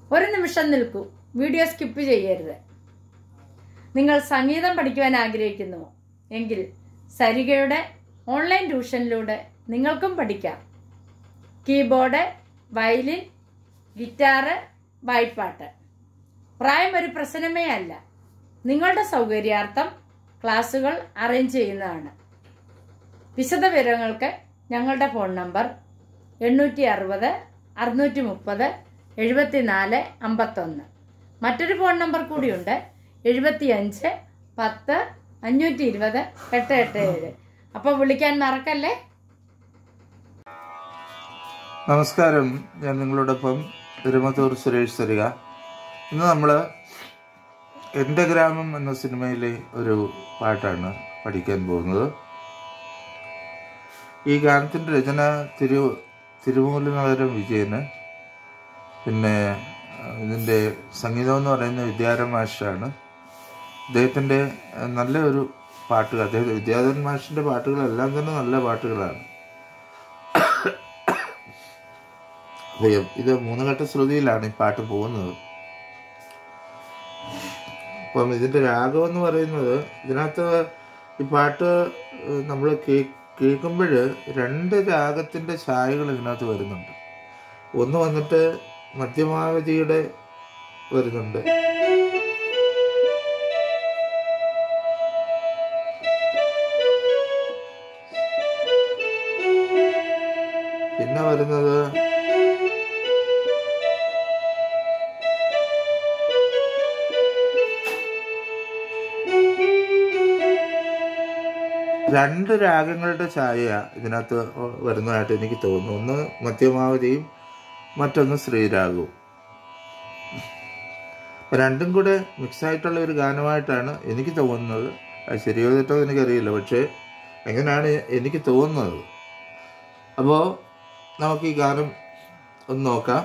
ഒരു നിമിഷം നിൽക്കൂ, വീഡിയോ സ്കിപ്പ് ചെയ്യരുത്. നിങ്ങൾ സംഗീതം പഠിക്കുവാൻ ആഗ്രഹിക്കുന്നുവോ എങ്കിൽ സരിഗയുടെ ഓൺലൈൻ ട്യൂഷനിലൂടെ നിങ്ങൾക്കും പഠിക്കാം. കീബോർഡ്, വയലിൻ, ഗിറ്റാറ്, വായ്പ്പാട്ട്. പ്രായം ഒരു പ്രശ്നമേ അല്ല. നിങ്ങളുടെ സൗകര്യാർത്ഥം ക്ലാസുകൾ അറേഞ്ച് ചെയ്യുന്നതാണ്. വിശദ വിവരങ്ങൾക്ക് ഞങ്ങളുടെ ഫോൺ നമ്പർ 860 630 74 51. മറ്റൊരു ഫോൺ നമ്പർ കൂടിയുണ്ട്, 75 10 520 887. അപ്പോൾ വിളിക്കാൻ മറക്കല്ലേ. നമസ്കാരം, ഞാൻ നിങ്ങളോടൊപ്പം തിരുമത്തൂർ സുരേഷ് സരിക. ഇന്ന് നമ്മൾ എൻ്റെ ഗ്രാമം എന്ന സിനിമയിലെ ഒരു പാട്ടാണ് പഠിക്കാൻ പോകുന്നത്. ഈ ഗാനത്തിൻ്റെ രചന തിരുമൂലനഗരം വിജയന്, പിന്നെ ഇതിൻ്റെ സംഗീതം എന്ന് പറയുന്നത് വിദ്യാധരൻ മാഷാണ്. അദ്ദേഹത്തിൻ്റെ നല്ല ഒരു പാട്ടുകൾ, വിദ്യാധരൻ മാഷിൻ്റെ പാട്ടുകളെല്ലാം തന്നെ നല്ല പാട്ടുകളാണ്. ഇത് 3 ഘട്ട ശ്രുതിയിലാണ് ഈ പാട്ട് പോകുന്നത്. അപ്പം ഇതിൻ്റെ രാഗം എന്ന് പറയുന്നത്, ഇതിനകത്ത് ഈ പാട്ട് നമ്മൾ കേൾക്കുമ്പോൾ 2 രാഗത്തിൻ്റെ ഛായകൾ ഇതിനകത്ത് വരുന്നുണ്ട്. ഒന്ന് വന്നിട്ട് മധ്യമാവധിയുടെ വരുന്നുണ്ട്, പിന്നെ വരുന്നത് രണ്ട് രാഗങ്ങളുടെ ഛായ ഇതിനകത്ത് വരുന്നതായിട്ട് എനിക്ക് തോന്നുന്നു. ഒന്ന് മധ്യമാവധിയും മറ്റൊന്ന് ശ്രീരാഗവും. രണ്ടും കൂടെ മിക്സായിട്ടുള്ള ഒരു ഗാനമായിട്ടാണ് എനിക്ക് തോന്നുന്നത്. അത് ശരിയോ തെറ്റോ എനിക്കറിയില്ല, പക്ഷേ എങ്ങനെയാണ് എനിക്ക് തോന്നുന്നത്. അപ്പോൾ നമുക്ക് ഈ ഗാനം ഒന്ന് നോക്കാം.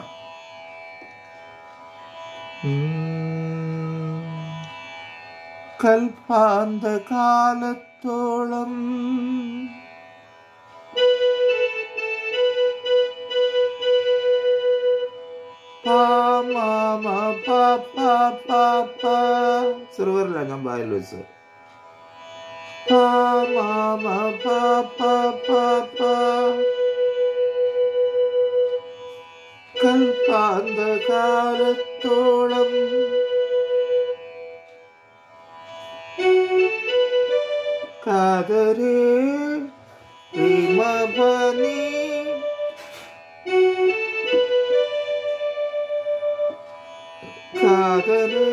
കൽപ്പാന്തകാലത്തോളം സിറുവറില്ല, ഞാൻ ബായിൽ വെച്ച് കൽപ്പാന്തകാലത്തോളം കാതരേ ഭീമഭനി കാതരേ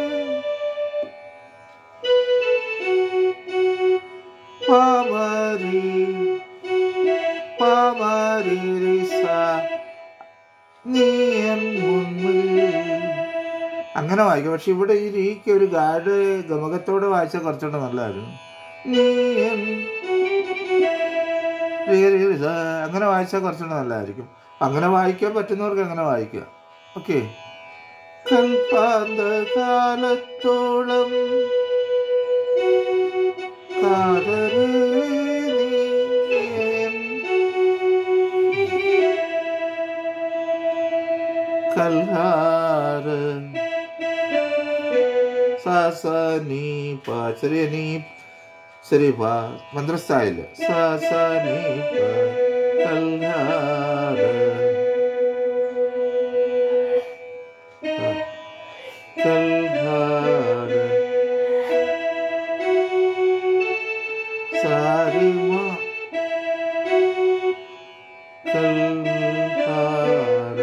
പാമരി പാമരി റിസ നീയൻ മുന്നിൽ. അങ്ങനെ വായിക്കും. പക്ഷെ ഇവിടെ ഈ രീതിക്ക് ഒരു ഗാഡ് ഗമകത്തോടെ വായിച്ചാൽ കുറച്ചുകൂടെ നല്ലതായിരുന്നു. അങ്ങനെ വായിച്ചാൽ കുറച്ചുകൂടെ നല്ലതായിരിക്കും. അങ്ങനെ വായിക്കാൻ പറ്റുന്നവർക്ക് അങ്ങനെ വായിക്കുക. ഓക്കെ. കൽപ്പാന്തകാലത്തോളം കൽഹാര സാസനി പാചരനി ശരി പാ മന്ത്രസ്ഥായില് സാസനി കൽഹാര കൽഹാര സാരിമ കൽഹാര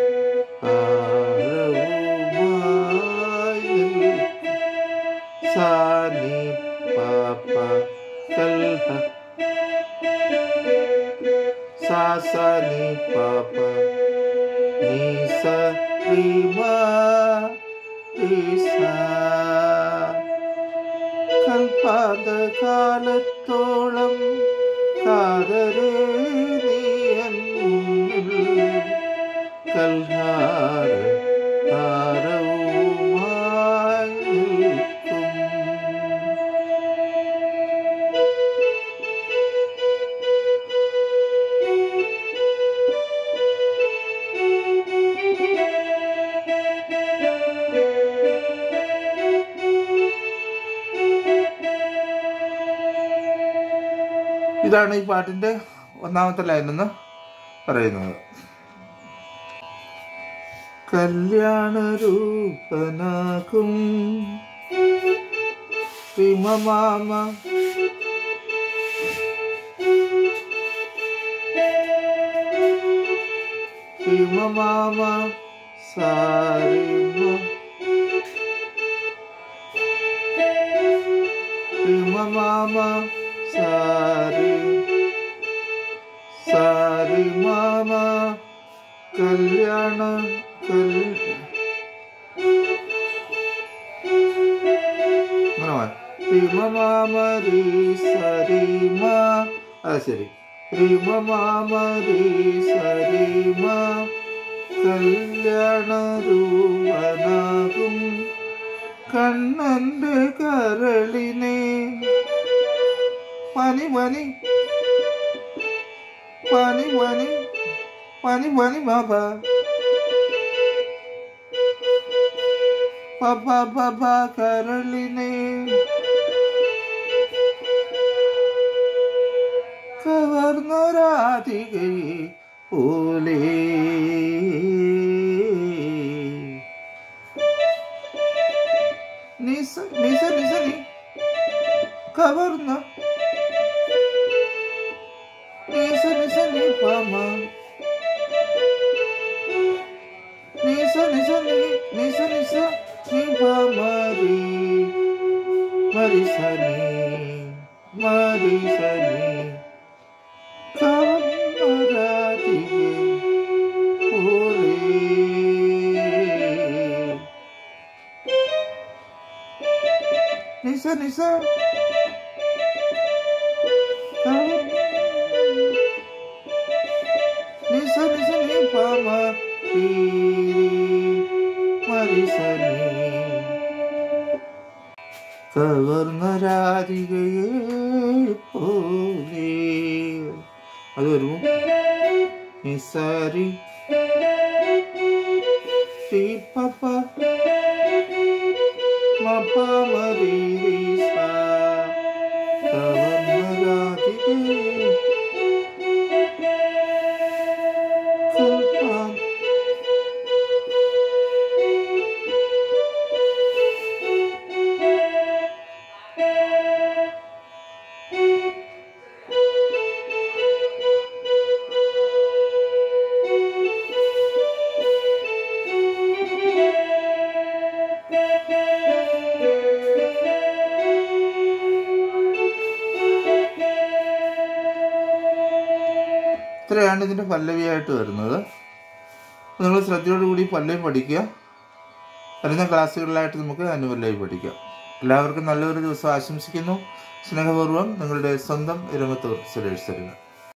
സാനി പാപ കൽഹ സാസനി പാപ നീസ പ്രീമ ഈസ. കൽപ്പാന്തകാലത്തോളം കാതരേ നീയൻ മുന്നിൽ കൽഹാര ഹാരവുമായി നിൽക്കും. ഇതാണ് ഈ പാട്ടിൻ്റെ ഒന്നാമത്തെ ലൈനെന്ന് പറയുന്നത്. കല്യാണരൂപനാകും ശ്രീമമാമ ശ്രീമമാമ സാരിമ ശ്രീമമാമ സാരി സാരി മാമ കല്യാണ ശ്രീമമാമരി സരിമ ശരി ശ്രീമമാമരി സരിമ കല്യാണരൂപനാകും കണ്ണന്റെ കരളിനെ പനി പനി പനി പനി പനി പനി ബാബ പപ്പ പപ്പ കരളിനെ കവർന്നൊരാധികയെ പോലെ നിസ നിസ നിസ നി കവർന്ന നിസ നിസ നി പമ നിസ നിസ നി നിസ നിസ നി പമരി മരിസനി മരിസനി കവർന്നൊരാധികയെ പോലെ നിസ നിസ നിസ നിസ നി പമ മരിസനി കവർന്നൊരാധികയെ പോലെ അത് വരുമോ നിസാരി ശ്രീ പപ്പ മപ്പ മരി സാ കവർന്നൊരാധികയെ ഇത്രയാണ് ഇതിൻ്റെ പല്ലവിയായിട്ട് വരുന്നത്. നിങ്ങൾ ശ്രദ്ധയോടുകൂടി പല്ലവി പഠിക്കുക. വരുന്ന ക്ലാസ്സുകളിലായിട്ട് നമുക്ക് അനുപല്ലവി പഠിക്കാം. എല്ലാവർക്കും നല്ലൊരു ദിവസം ആശംസിക്കുന്നു. സ്നേഹപൂർവ്വം നിങ്ങളുടെ സ്വന്തം ഇരമത്തൂർ സുരേഷ്.